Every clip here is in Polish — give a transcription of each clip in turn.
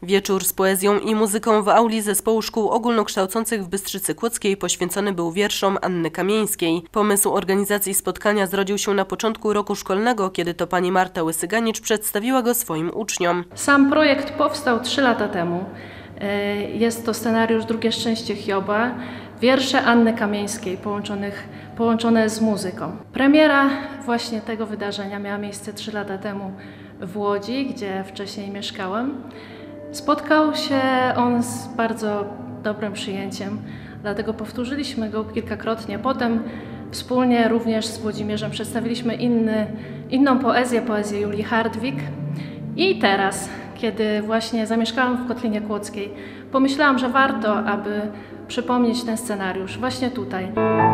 Wieczór z poezją i muzyką w auli Zespołu Szkół Ogólnokształcących w Bystrzycy Kłodzkiej poświęcony był wierszom Anny Kamieńskiej. Pomysł organizacji spotkania zrodził się na początku roku szkolnego, kiedy to pani Marta Łysyganicz przedstawiła go swoim uczniom. Sam projekt powstał 3 lata temu. Jest to scenariusz Drugie szczęście Hioba, wiersze Anny Kamieńskiej połączone z muzyką. Premiera właśnie tego wydarzenia miała miejsce 3 lata temu w Łodzi, gdzie wcześniej mieszkałem. Spotkał się on z bardzo dobrym przyjęciem, dlatego powtórzyliśmy go kilkakrotnie. Potem wspólnie również z Włodzimierzem przedstawiliśmy inną poezję Julii Hardwig. I teraz, kiedy właśnie zamieszkałam w Kotlinie Kłodzkiej, pomyślałam, że warto, aby przypomnieć ten scenariusz właśnie tutaj.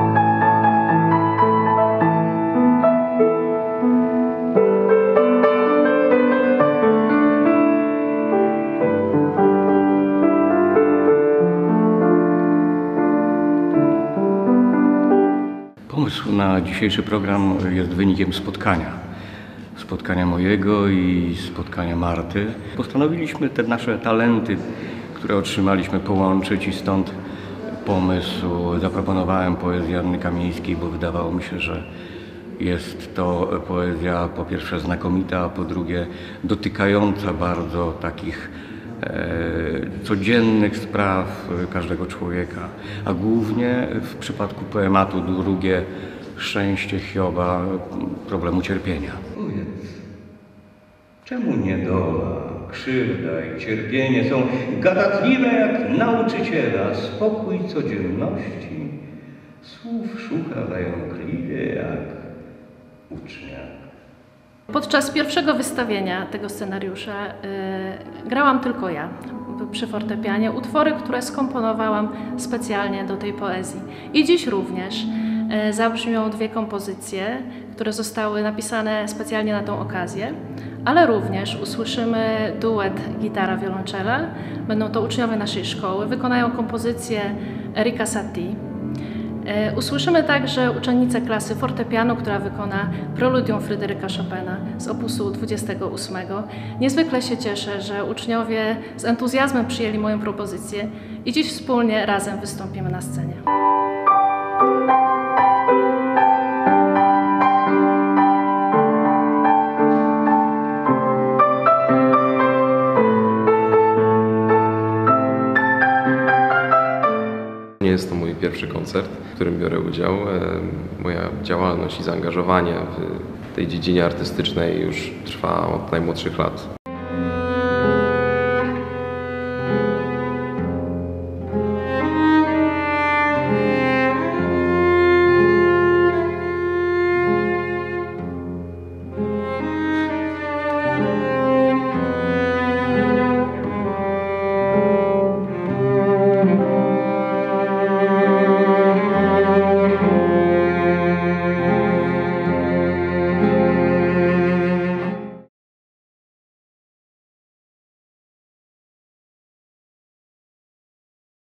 Pomysł na dzisiejszy program jest wynikiem spotkania mojego i spotkania Marty. Postanowiliśmy te nasze talenty, które otrzymaliśmy, połączyć i stąd pomysł. Zaproponowałem poezję Anny Kamieńskiej, bo wydawało mi się, że jest to poezja po pierwsze znakomita, a po drugie dotykająca bardzo takich codziennych spraw każdego człowieka, a głównie w przypadku poematu Drugie szczęście Hioba problemu cierpienia. Powiedz, czemu niedola, krzywda i cierpienie są gadatliwe jak nauczyciela, spokój codzienności słów szuka lękliwie jak ucznia? Podczas pierwszego wystawienia tego scenariusza grałam tylko ja przy fortepianie utwory, które skomponowałam specjalnie do tej poezji. I dziś również zabrzmią 2 kompozycje, które zostały napisane specjalnie na tą okazję, ale również usłyszymy duet gitara-wiolonczela. Będą to uczniowie naszej szkoły, wykonają kompozycję Erika Satie. Usłyszymy także uczennicę klasy fortepianu, która wykona preludium Fryderyka Chopina z opusu 28. Niezwykle się cieszę, że uczniowie z entuzjazmem przyjęli moją propozycję i dziś wspólnie razem wystąpimy na scenie. Nie jest to mój pierwszy koncert, w którym biorę udział. Moja działalność i zaangażowanie w tej dziedzinie artystycznej już trwa od najmłodszych lat.